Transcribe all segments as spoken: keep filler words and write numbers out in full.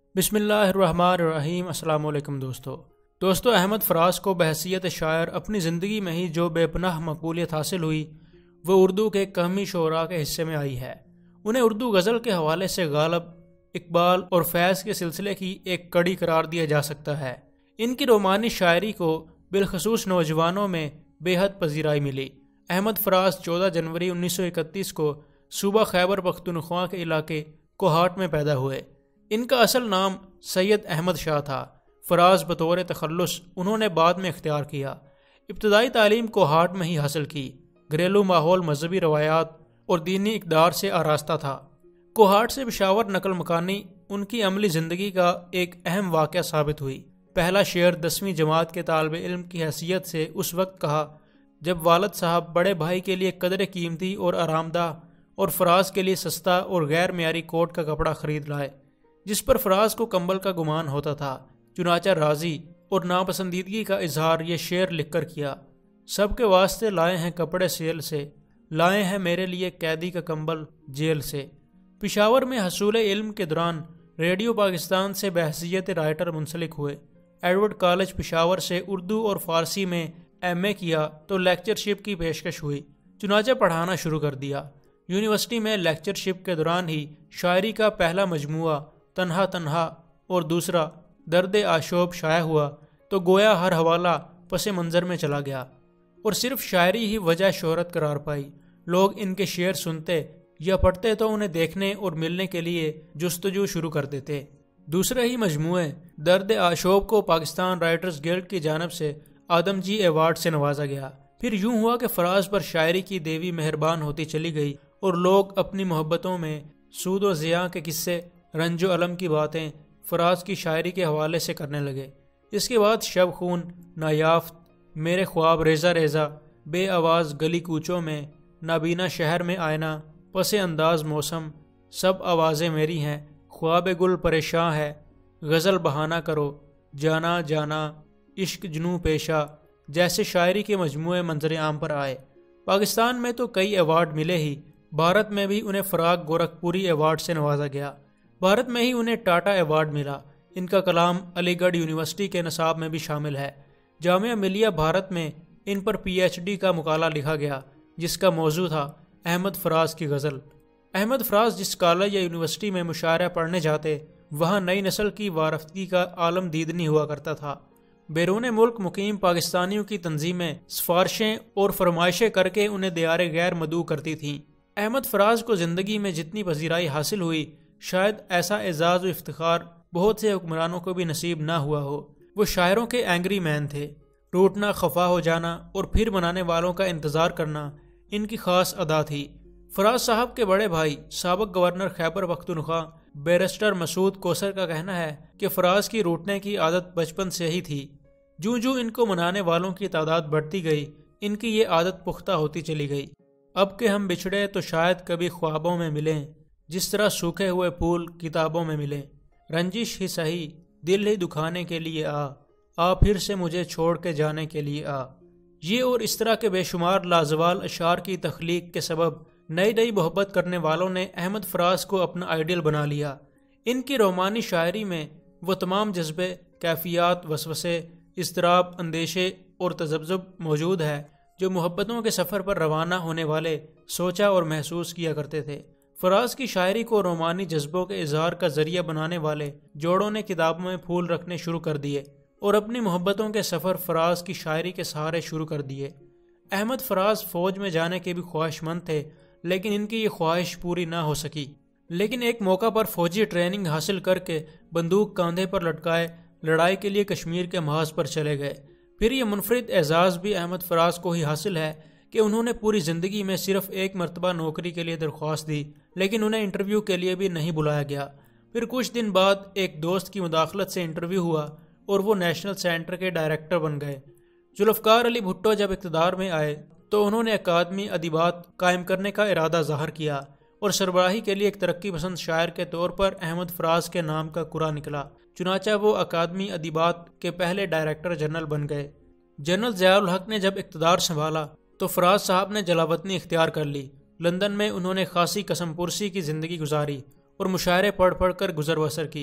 بسم اللہ الرحمن الرحیم۔ السلام علیکم دوستو دوستو احمد فراز کو بحیثیت شاعر اپنی زندگی میں ہی جو بے پناہ مقبولیت حاصل ہوئی وہ اردو کے قومی شعراء کے حصے میں آئی ہے۔ انہیں اردو غزل کے حوالے سے غالب، اقبال اور فیض کے سلسلے کی ایک کڑی قرار دیا جا سکتا ہے۔ ان کی رومانی شاعری کو بالخصوص نوجوانوں میں بے حد پذیرائی ملی۔ احمد فراز چودہ جنوری انیس سو اکتیس کو صوبہ خیبر پختونخوا کے علاقے کوہاٹ میں پیدا ہوئے۔ ان کا اصل نام سید احمد شاہ تھا۔ فراز بطور تخلص انہوں نے بعد میں اختیار کیا۔ ابتدائی تعلیم کوہاٹ میں ہی حاصل کی۔ گھریلو ماحول مذہبی روایات اور دینی اقدار سے آراستہ تھا۔ کوہاٹ سے پشاور نقل مکانی ان کی عملی زندگی کا ایک اہم واقعہ ثابت ہوئی۔ پہلا شعر دسویں جماعت کے طالب علم کی حیثیت سے اس وقت کہا جب والد صاحب بڑے بھائی کے لیے قدر قیمتی اور آرام دہ اور فراز کے لیے سستا اور غیر معیاری کوٹ کا کپڑا خرید لائے، جس پر فراز کو کمبل کا گمان ہوتا تھا۔ چنانچہ راضی اور ناپسندیدگی کا اظہار یہ شعر لکھ کر کیا: سب کے واسطے لائے ہیں کپڑے سیل سے، لائے ہیں میرے لیے قیدی کا کمبل جیل سے۔ پشاور میں حصول علم کے دوران ریڈیو پاکستان سے بحیثیت رائٹر منسلک ہوئے۔ ایڈورڈ کالج پشاور سے اردو اور فارسی میں ایم اے کیا تو لیکچرشپ کی پیشکش ہوئی، چنانچہ پڑھانا شروع کر دیا۔ یونیورسٹی میں لیکچرشپ کے دوران ہی شاعری کا پہلا مجموعہ تنہا تنہا اور دوسرا درد آشوب شائع ہوا تو گویا ہر حوالہ پس منظر میں چلا گیا اور صرف شاعری ہی وجہ شہرت قرار پائی۔ لوگ ان کے شعر سنتے یا پڑھتے تو انہیں دیکھنے اور ملنے کے لیے جستجو شروع کر دیتے۔ دوسرے ہی مجموعے درد آشوب کو پاکستان رائٹرز گلڈ کی جانب سے آدم جی ایوارڈ سے نوازا گیا۔ پھر یوں ہوا کہ فراز پر شاعری کی دیوی مہربان ہوتی چلی گئی اور لوگ اپنی محبتوں میں سود و ضیاع کے قصے، رنج و الم کی باتیں فراز کی شاعری کے حوالے سے کرنے لگے۔ اس کے بعد شب خون، نایافت، میرے خواب ریزہ ریزہ، بے آواز گلی کوچوں میں، نابینا شہر میں آئینہ، پس انداز موسم، سب آوازیں میری ہیں، خواب گل پریشاں ہے، غزل بہانہ کرو، جانا جانا، عشق جنوں پیشہ جیسے شاعری کے مجموعے منظر عام پر آئے۔ پاکستان میں تو کئی ایوارڈ ملے ہی، بھارت میں بھی انہیں فراغ گورکھپوری ایوارڈ سے نوازا گیا۔ بھارت میں ہی انہیں ٹاٹا ایوارڈ ملا۔ ان کا کلام علی گڑھ یونیورسٹی کے نصاب میں بھی شامل ہے۔ جامعہ ملیہ بھارت میں ان پر پی ایچ ڈی کا مقالہ لکھا گیا جس کا موضوع تھا احمد فراز کی غزل۔ احمد فراز جس کالج یا یونیورسٹی میں مشاعرہ پڑھنے جاتے وہاں نئی نسل کی وارفتگی کا عالم دید نہیں ہوا کرتا تھا۔ بیرون ملک مقیم پاکستانیوں کی تنظیمیں سفارشیں اور فرمائشیں کر کے انہیں دیار غیر مدعو کرتی تھیں۔ احمد فراز کو زندگی میں جتنی پذیرائی حاصل ہوئی شاید ایسا اعزاز و افتخار بہت سے حکمرانوں کو بھی نصیب نہ ہوا ہو۔ وہ شاعروں کے اینگری مین تھے۔ روٹنا، خفا ہو جانا اور پھر منانے والوں کا انتظار کرنا ان کی خاص ادا تھی۔ فراز صاحب کے بڑے بھائی سابق گورنر خیبر پختونخوا بیرسٹر مسعود کوثر کا کہنا ہے کہ فراز کی روٹنے کی عادت بچپن سے ہی تھی۔ جوں جوں ان کو منانے والوں کی تعداد بڑھتی گئی ان کی یہ عادت پختہ ہوتی چلی گئی۔ اب کہ ہم بچھڑے تو شاید کبھی خوابوں میں ملیں، جس طرح سوکھے ہوئے پھول کتابوں میں ملیں۔ رنجش ہی سہی دل ہی دکھانے کے لیے آ، آ پھر سے مجھے چھوڑ کے جانے کے لیے آ۔ یہ اور اس طرح کے بے شمار لازوال اشعار کی تخلیق کے سبب نئی نئی محبت کرنے والوں نے احمد فراز کو اپنا آئیڈیل بنا لیا۔ ان کی رومانی شاعری میں وہ تمام جذبے، کیفیات، وسوسے، اضطراب، اندیشے اور تذبذب موجود ہے جو محبتوں کے سفر پر روانہ ہونے والے سوچا اور محسوس کیا کرتے تھے۔ فراز کی شاعری کو رومانی جذبوں کے اظہار کا ذریعہ بنانے والے جوڑوں نے کتابوں میں پھول رکھنے شروع کر دیے اور اپنی محبتوں کے سفر فراز کی شاعری کے سہارے شروع کر دیے۔ احمد فراز فوج میں جانے کے بھی خواہش مند تھے لیکن ان کی یہ خواہش پوری نہ ہو سکی۔ لیکن ایک موقع پر فوجی ٹریننگ حاصل کر کے بندوق کاندھے پر لٹکائے لڑائی کے لیے کشمیر کے محاذ پر چلے گئے۔ پھر یہ منفرد اعزاز بھی احمد فراز کو ہی حاصل ہے کہ انہوں نے پوری زندگی میں صرف ایک مرتبہ نوکری کے لیے درخواست دی لیکن انہیں انٹرویو کے لیے بھی نہیں بلایا گیا۔ پھر کچھ دن بعد ایک دوست کی مداخلت سے انٹرویو ہوا اور وہ نیشنل سینٹر کے ڈائریکٹر بن گئے۔ ذوالفقار علی بھٹو جب اقتدار میں آئے تو انہوں نے اکادمی ادیبات قائم کرنے کا ارادہ ظاہر کیا اور سربراہی کے لیے ایک ترقی پسند شاعر کے طور پر احمد فراز کے نام کا قرعہ نکلا۔ چنانچہ وہ اکادمی ادیبات کے پہلے ڈائریکٹر جنرل بن گئے۔ جنرل ضیاء الحق نے جب اقتدار سنبھالا تو فراز صاحب نے جلاوطنی اختیار کر لی۔ لندن میں انہوں نے خاصی قسم پرسی کی زندگی گزاری اور مشاعرے پڑھ پڑھ کر گزر بسر کی۔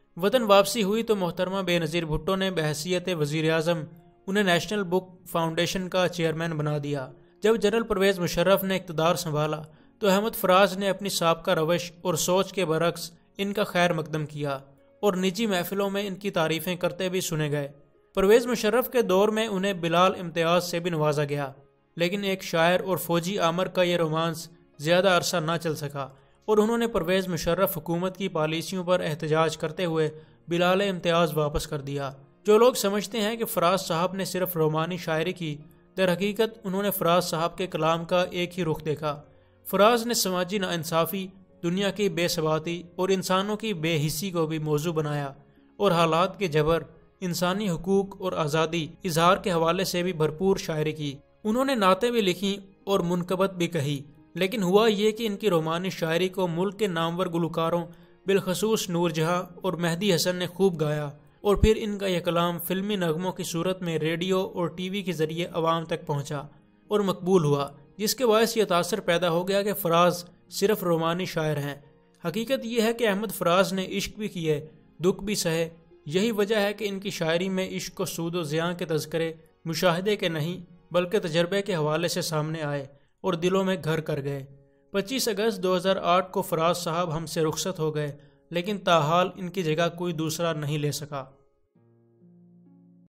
وطن واپسی ہوئی تو محترمہ بے نظیر بھٹو نے بحیثیت وزیر اعظم انہیں نیشنل بک فاؤنڈیشن کا چیئرمین بنا دیا۔ جب جنرل پرویز مشرف نے اقتدار سنبھالا تو احمد فراز نے اپنی سابقہ روش اور سوچ کے برعکس ان کا خیر مقدم کیا اور نجی محفلوں میں ان کی تعریفیں کرتے بھی سنے گئے۔ پرویز مشرف کے دور میں انہیں بلال امتیاز سے بھی نوازا گیا، لیکن ایک شاعر اور فوجی آمر کا یہ رومانس زیادہ عرصہ نہ چل سکا اور انہوں نے پرویز مشرف حکومت کی پالیسیوں پر احتجاج کرتے ہوئے بلال امتیاز واپس کر دیا۔ جو لوگ سمجھتے ہیں کہ فراز صاحب نے صرف رومانی شاعری کی، در حقیقت انہوں نے فراز صاحب کے کلام کا ایک ہی رخ دیکھا۔ فراز نے سماجی ناانصافی، دنیا کی بے ثباتی اور انسانوں کی بے حسی کو بھی موضوع بنایا اور حالات کے جبر، انسانی حقوق اور آزادی اظہار کے حوالے سے بھی بھرپور شاعری کی۔ انہوں نے نعتیں بھی لکھیں اور منقبت بھی کہی، لیکن ہوا یہ کہ ان کی رومانی شاعری کو ملک کے نامور گلوکاروں بالخصوص نور جہاں اور مہدی حسن نے خوب گایا اور پھر ان کا یہ کلام فلمی نغموں کی صورت میں ریڈیو اور ٹی وی کے ذریعے عوام تک پہنچا اور مقبول ہوا، جس کے باعث یہ تاثر پیدا ہو گیا کہ فراز صرف رومانی شاعر ہیں۔ حقیقت یہ ہے کہ احمد فراز نے عشق بھی کیے، دکھ بھی سہے۔ یہی وجہ ہے کہ ان کی شاعری میں عشق و سود و زیاں کے تذکرے مشاہدے کے نہیں بلکہ تجربے کے حوالے سے سامنے آئے اور دلوں میں گھر کر گئے۔ پچیس اگست دو ہزار آٹھ کو فراز صاحب ہم سے رخصت ہو گئے، لیکن تاحال ان کی جگہ کوئی دوسرا نہیں لے سکا۔